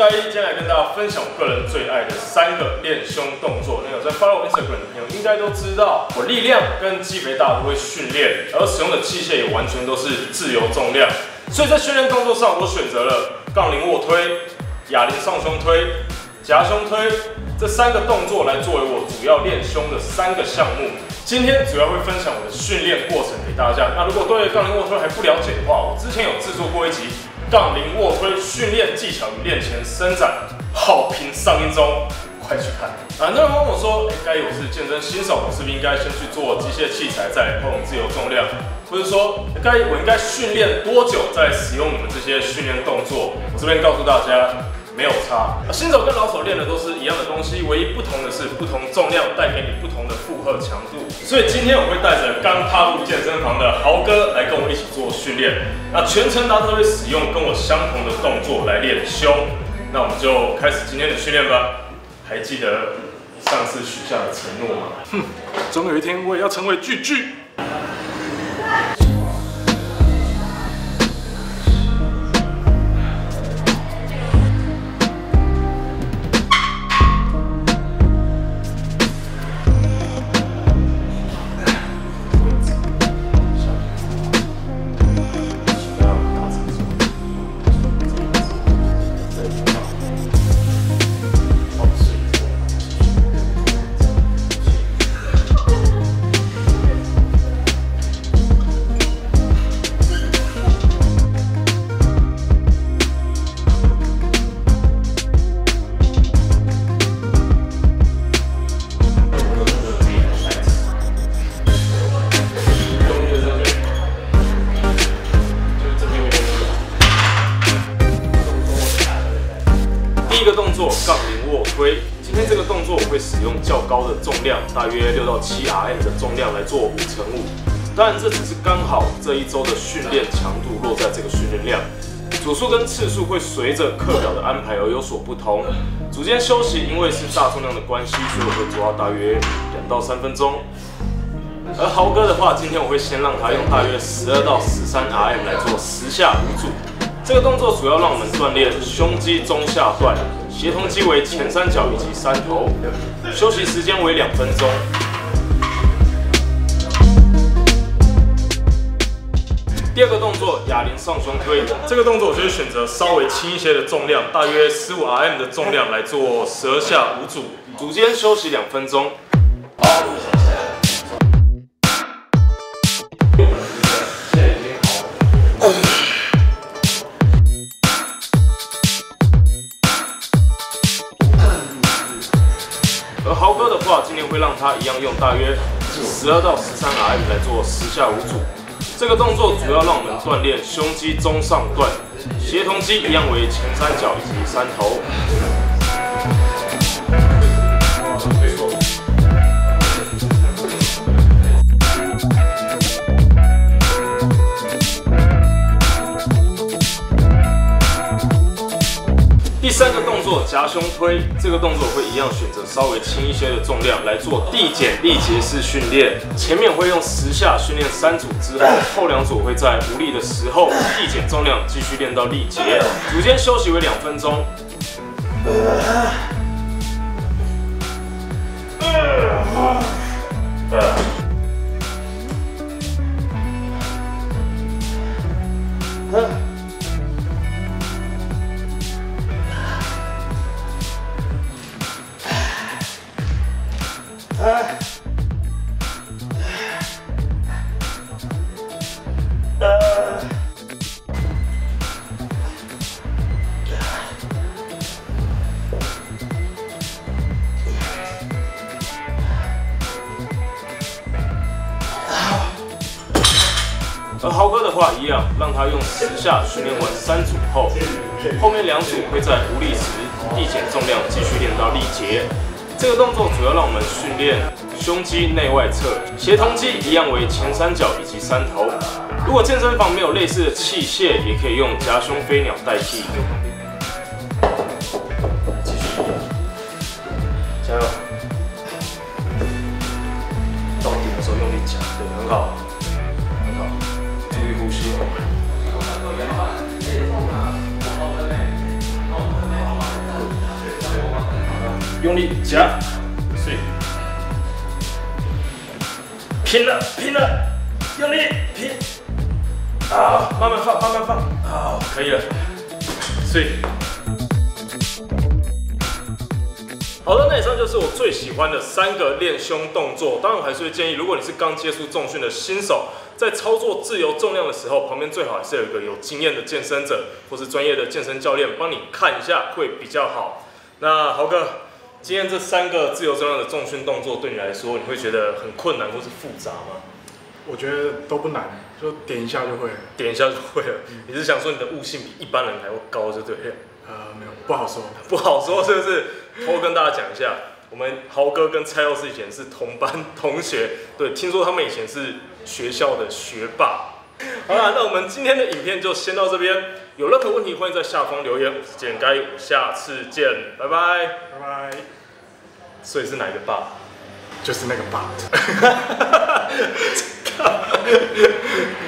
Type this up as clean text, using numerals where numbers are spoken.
大一，今天来跟大家分享我个人最爱的3个练胸动作。那有在 follow Instagram 的朋友应该都知道，我力量跟肌肥大都会训练，而使用的器械也完全都是自由重量。所以在训练动作上，我选择了杠铃卧推、哑铃上胸推、夹胸推这3个动作来作为我主要练胸的3个项目。今天主要会分享我的训练过程给大家。那如果对杠铃卧推还不了解的话，我之前有制作过一集杠铃卧推训练技巧与练前伸展，好评上1周，快去看。很多人问我说，该我是健身新手，我是不是应该先去做机械器材，再来碰自由重量？或者说，我应该训练多久再使用你们这些训练动作？我这边告诉大家，没有差。新手跟老手练的都是一样的东西，唯一不同的是不同重量带给你不同的负荷强度。所以今天我会带着刚踏入健身房的豪哥来跟我一起做训练。那全程他都会使用跟我相同的动作来练胸。那我们就开始今天的训练吧。还记得上次许下的承诺吗？总有一天我也要成为巨巨。第一个动作杠铃卧推，今天这个动作我会使用较高的重量，大约6到7 RM 的重量来做5乘5。当然这只是刚好这1周的训练强度落在这个训练量，组数跟次数会随着课表的安排而有所不同。组间休息因为是大重量的关系，所以我会做到大约2到3分钟。而豪哥的话，今天我会先让他用大约12到13 RM 来做10下5组。这个动作主要让我们锻炼胸肌中下段，协同肌为前3角以及3头，休息时间为2分钟。第二个动作哑铃上胸推，这个动作我就会选择稍微轻一些的重量，大约15 RM 的重量来做12下5组，组间休息2分钟。而豪哥的话，今天会让他一样用大约12到13 RM 来做10下5组。这个动作主要让我们锻炼胸肌中上段，协同肌一样为前3角以及3头。第3个动作夹胸推，这个动作会一样选择稍微轻一些的重量来做递减力竭式训练。前面会用10下训练3组之后，后2组会在无力的时候递减重量，继续练到力竭。组间休息为2分钟。而豪哥的话一样，让他用10下训练完3组后，后面2组会在无力时递减重量，继续练到力竭。这个动作主要让我们训练胸肌内外侧，协同肌一样为前3角以及3头。如果健身房没有类似的器械，也可以用夹胸飞鸟代替。继续，加油！到顶的时候用力夹，对，很好，很好。注意呼吸。 用力夹，睡，拼了，用力拼，啊，慢慢放，好，可以了，睡。好的，那以上就是我最喜欢的3个练胸动作。当然，我还是会建议，如果你是刚接触重训的新手，在操作自由重量的时候，旁边最好还是有一个有经验的健身者或是专业的健身教练帮你看一下，会比较好。那豪哥，今天这3个自由重量的重训动作对你来说，你会觉得很困难或是复杂吗？ 我觉得都不难，就点一下就会了。 点一下就会了。你是想说你的悟性比一般人还要高，就对了？ 没有，不好说， 不好说，是不是？偷跟大家讲一下，我们豪哥跟蔡老师以前是同班同学，对，听说他们以前是学校的学霸。好啦，那我们今天的影片就先到这边，有任何问题欢迎在下方留言。我是简该，下次见，拜拜， 拜拜。 所以是哪一个霸？ 就是那个 but。